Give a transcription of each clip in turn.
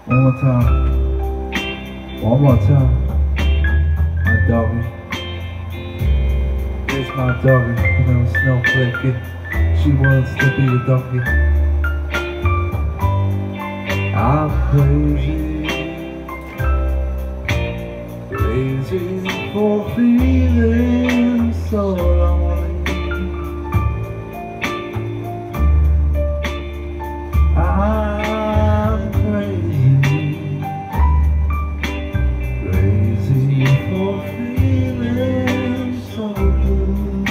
One more time. One more time. My doggy. It's my doggy. Her name is Snowflake. She wants to be the donkey. I'm crazy for feeling so lonely. I'm crazy for feeling so blue.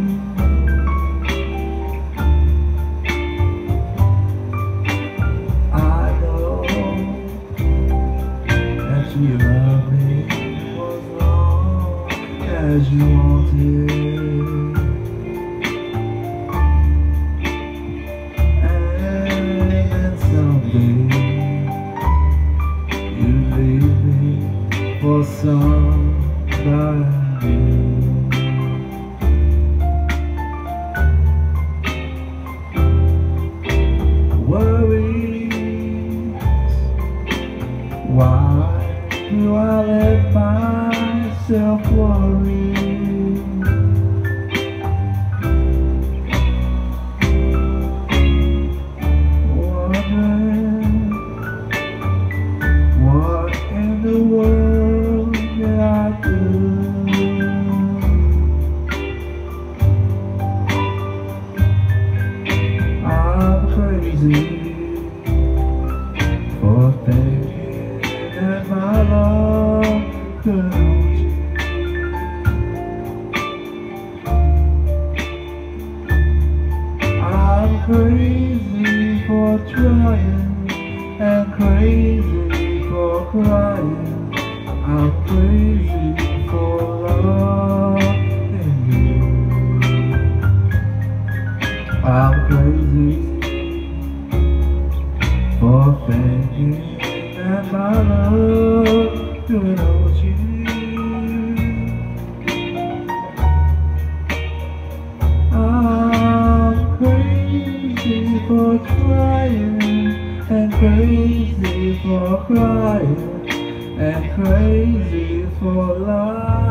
I know that you love me for as long as you wanted. For somebody new. Worries, why do I let myself worry? Wondering what in the world I do. I'm crazy for thinking that my love could hold you. I'm crazy for trying and crazy for crying. I'm crazy for loving you. I'm crazy for thinking that my love could hold you. I'm crazy for trying and crazy for crying and crazy for love.